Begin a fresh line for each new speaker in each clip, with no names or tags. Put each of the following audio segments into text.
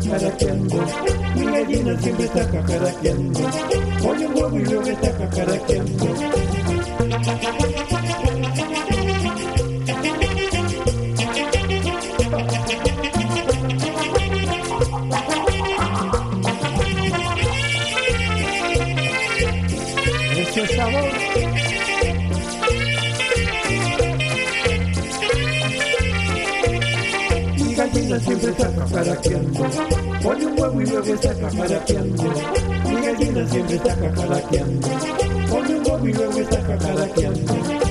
cacaraqueando. Mi gallina siempre está cacaraqueando. Pone un huevo y luego está cacaraqueando. Eso es sabor. Mi gallina siempre está cacaraqueando. Pone un huevo y luego está cacaraqueando. Mi gallina siempre está cacaraqueando. Pone un huevo y luego está cacaraqueando.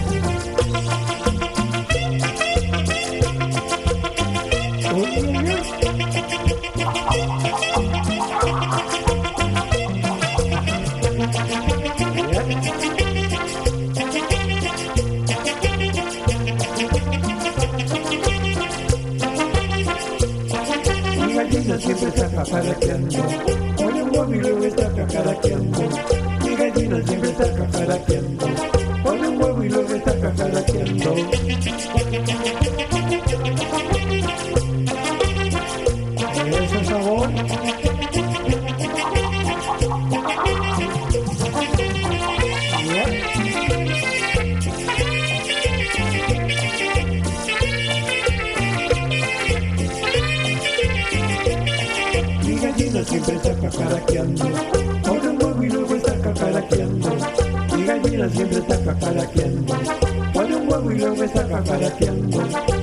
Mi gallina siempre está cacaraqueando. Pone un huevo y luego está cacaraqueando. Mi gallina siempre está cacaraqueando. Pone un huevo y luego está cacaraqueando. Eso es sabor. Mi gallina siempre está cacaraqueando. Pone un huevo y luego está cacaraqueando. Mi gallina siempre está cacaraqueando. Pone un huevo y luego está cacaraqueando.